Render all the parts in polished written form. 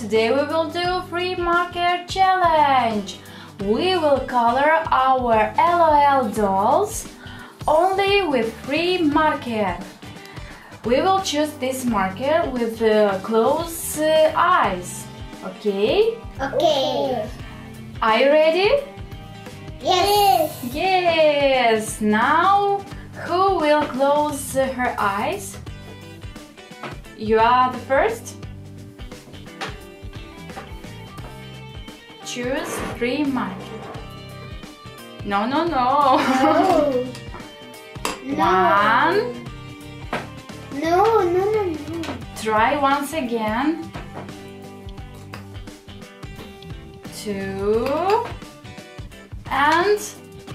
Today we will do free marker challenge. We will color our LOL dolls only with free marker. We will choose this marker with closed eyes. Okay? Okay. Are you ready? Yes. Yes. Now, who will close her eyes? You are the first. Choose free marker. No. No. One. No. Try once again. 2 and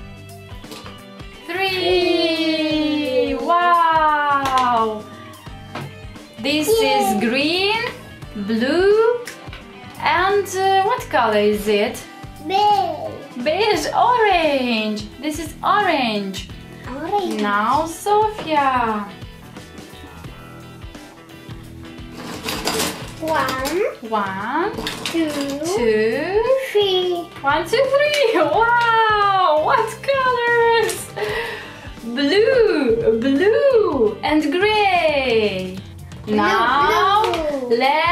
3. Wow! This is green, blue, and what color is it? Beige. Beige, orange. This is orange. Orange. Now, Sofia. 1, 2, 2, 3. 1, 2, 3. Wow! What colors? Blue and gray. Now, Blue. let's